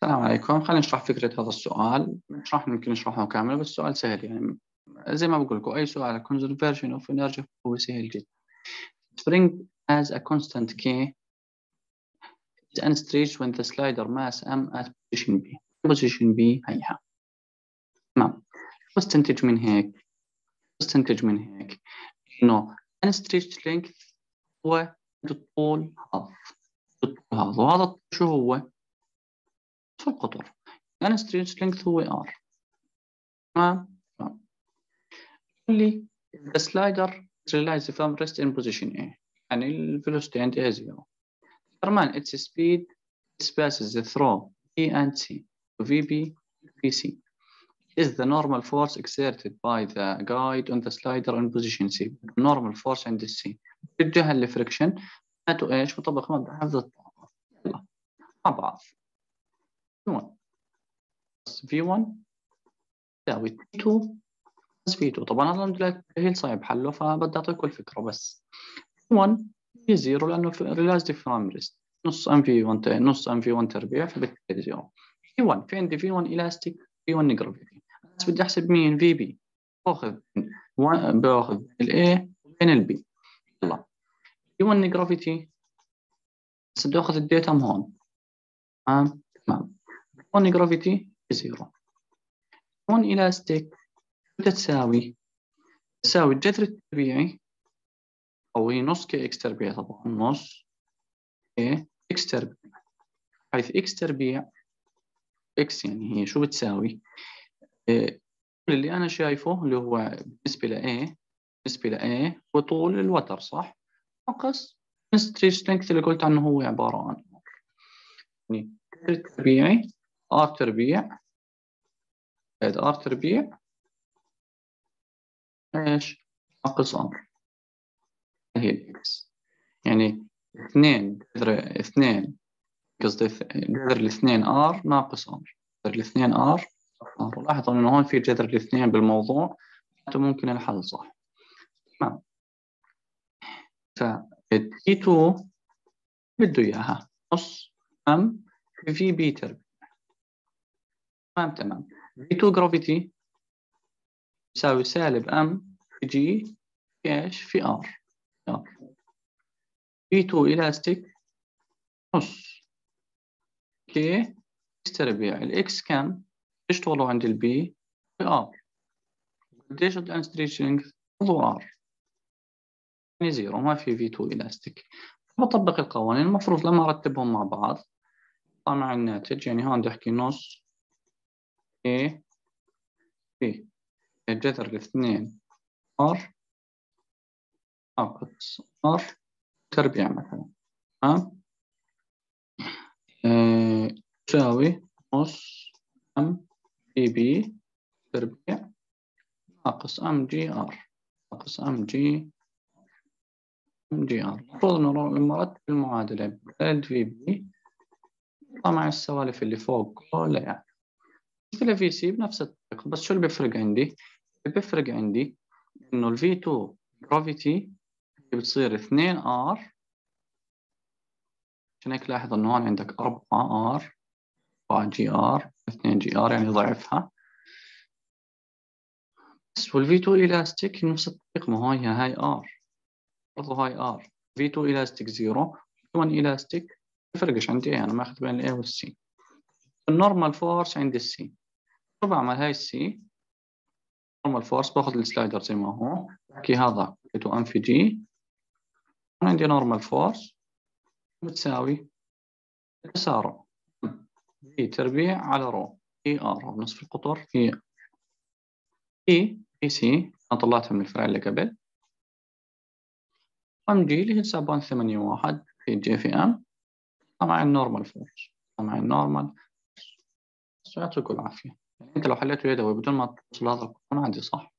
السلام عليكم. خلينا نشرح فكرة هذا السؤال. يمكن نشرحه كامل، بس السؤال سهل يعني. زي ما بقول لكم أي سؤال conservation of energy هو سهل جدا. Spring has a constant K is unstretched when the slider mass M at position B. position B هيها. تمام. شو استنتج من هيك؟ إنه unstretched length هو الطول هذا وهذا الطول شو هو؟ شو القطر؟ unstretched length هو R. تمام. لي the slider realized from rest in position A، يعني الفيلوسيتي عند A 0. determine its speed passes through B and C to VB VC is the normal force exerted by the guide on the slider in position C. normal force عند C اتجاه الفريكشن معناته ايش؟ مطبق مبدأ حفظ الطاقة. يلا مع بعض. V1 V1 تساوي T2 V2. طبعا هذا الموديل صعب حله، فبدي اعطيكم الفكره بس. 1 في 0 لانه ريلايزد فرام ريست، نص ام في 1 نص ام في 1 تربيع، فبالتالي 0. في 1 في عندي في 1 الاستيك في 1 جرافيتي، بس بدي احسب مين؟ في بي. باخذ الاي وبين البي. يلا في 1 جرافيتي، بس بدي اخذ الداتا من هون. تمام 1 جرافيتي 0. 1 الاستيك بتساوي الجذر التربيعي، أو هي نص كي إكس تربيع. طبعا نص كي إكس تربيع، حيث إكس تربيع إكس يعني هي شو بتساوي؟ اللي أنا شايفه اللي هو بالنسبة لA هو طول الوتر، صح؟ ناقص ستريتش لينث اللي قلت عنه هو عبارة عن يعني تربيعي R تربيع زائد R تربيع إيش؟ ناقص R هي الإكس. يعني اثنين قصدي جذر الاثنين R ناقص R. جذر الاثنين R. لاحظوا إنه هون في جذر الاثنين بالموضوع، ممكن الحل صح. تمام. ف T2 بده إياها نص M في بي تربيع. تمام. V2 جرافيتي يساوي سالب M في G في إيش؟ في R. V2 إلاستيك نص كي إكس تربيع. الإكس كم؟ إيش طوله عند البي؟ في R. قديش الانستريتشنج؟ هو R يعني 0، ما في V2 إلاستيك. بطبق القوانين المفروض لما أرتبهم مع بعض يطلع مع الناتج. يعني هون بدي أحكي نص A في جذر الاثنين R ناقص R تربيع مثلا. تمام. تساوي نص M في B تربيع ناقص M G R ناقص M G R. المفروض إنه لما أرتب المعادلة ال في بي يطلع مع السوالف اللي فوق كلها يعني. مثل في سي بنفس الطريقة، بس شو اللي بيفرق عندي؟ اللي بيفرق عندي إنه ال V2 gravity بتصير 2 R. عشان هيك لاحظ إنه هون عندك 4 R 4 جي R 2 جي R يعني ضعفها. بس وال V2 elastic نفس الطريقة، ما هاي R برضه هاي R. V2 elastic 0 V1 elastic بفرقش عندي أنا ماخذ بين ال A وال C. النورمال فورس عند السي. شو بعمل هاي السي؟ نورمال فورس باخذ السلايدر زي ما هو، بحكي هذا تو ام في جي. عندي نورمال فورس بتساوي تسارع في تربيع على رو اي ار بنصف القطر هي اي سي. انا طلعتها من الفرع اللي قبل. ام جي اللي هي 9.81 في جي في ام. مع النورمال فورس مع النورمال. يعطيكم العافيه. يعني انت لو حليته يدوي بدون ما توصل هذا القانون عندي صح.